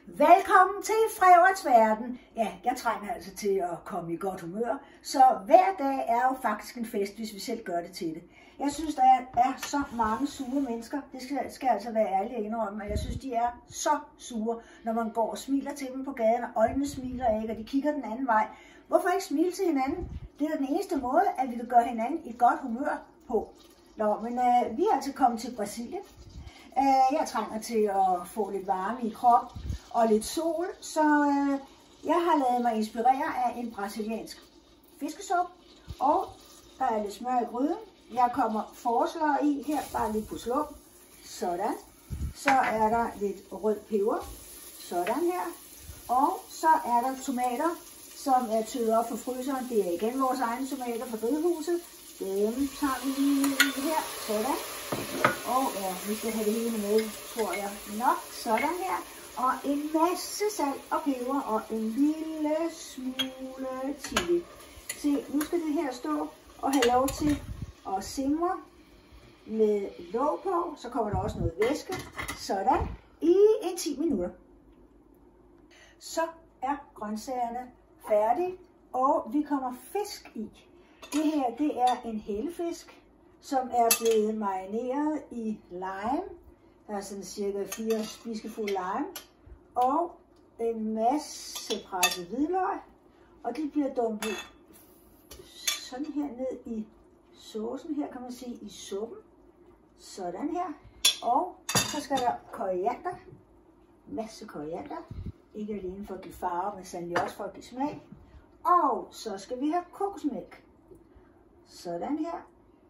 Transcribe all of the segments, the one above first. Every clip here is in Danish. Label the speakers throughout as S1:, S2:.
S1: Velkommen til Freverts Verden. Ja, jeg trænger altså til at komme i godt humør, så hver dag er jo faktisk en fest, hvis vi selv gør det til det. Jeg synes, der er så mange sure mennesker. Det skal altså være ærlig at indrømme, at jeg synes, de er så sure, når man går og smiler til dem på gaden, og øjnene smiler ikke, og de kigger den anden vej. Hvorfor ikke smile til hinanden? Det er den eneste måde, at vi kan gøre hinanden i godt humør på. Nå, men vi er altså kommet til Brasilien. Jeg trænger til at få lidt varme i kroppen og lidt sol, så jeg har ladet mig inspirere af en brasiliansk fiskesuppe, og der er lidt smør i gryden. Jeg kommer forslår i her, bare lidt på slum. Sådan. Så er der lidt rød peber. Sådan her. Og så er der tomater, som er tøet op fra fryseren. Det er igen vores egne tomater fra drivhuset. Dem tager vi lige her. Sådan. Og ja, vi skal have det hele med, tror jeg nok. Sådan her. Og en masse salt og peber og en lille smule chili. Se, nu skal det her stå og have lov til at simre med låg på. Så kommer der også noget væske. Sådan. I en 10 minutter. Så er grøntsagerne færdige, og vi kommer fisk i. Det her, det er en hellefisk, som er blevet marineret i lime. Der er sådan cirka 4 spisefulde lime. Og en masse presset hvidløg. Og de bliver dumpet sådan her ned i saucen. Her kan man se i suppen. Sådan her. Og så skal der koriander. Masse koriander. Ikke alene for at give farve, men sandelig også for at give smag. Og så skal vi have kokosmælk. Sådan her.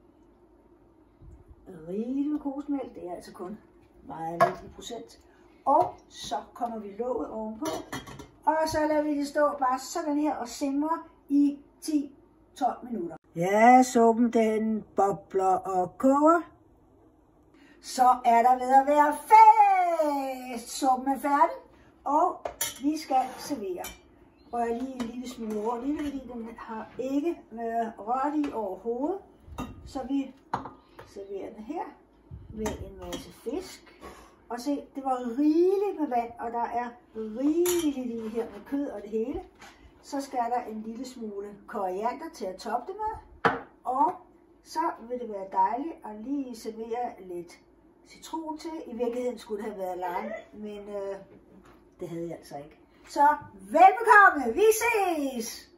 S1: Rigeligt med kokosmælk. Det er altså kun meget lidt i procent. Og så kommer vi låget ovenpå. Og så lader vi det stå bare sådan her og simre i 10-12 minutter. Ja, suppen den bobler og koger. Så er der ved at være fest. Suppen er færdig. Og vi skal servere. Rør lige en lille smule rundt i, fordi den har ikke været rørt i overhovedet. Så vi serverer den her med en masse fisk. Og se, det var rigeligt med vand, og der er rigeligt i her med kød og det hele. Så skal der en lille smule koriander til at toppe det med. Og så vil det være dejligt at lige servere lidt citron til. I virkeligheden skulle det have været lime, men det havde jeg altså ikke. Så velbekomme, vi ses!